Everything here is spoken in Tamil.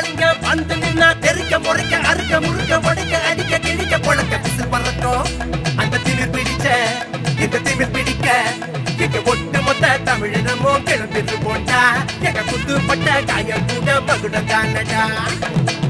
எதிராளிங்க வந்து நின்னா தெறிக்க முறைக்க அறுக்க முறுக்க உடைக்க அடிக்க கிழிக்க பொழக்க பிசு பறக்கும் அந்த திமிர் பிடிச்ச இந்த திமிர் பிடிக்க எங்க ஒட்டு மொத்த தமிழினமோ கிளம்பிட்டு போண்டா எங்க குத்துப்பட்ட காயம் கூட மகுடம் தானடா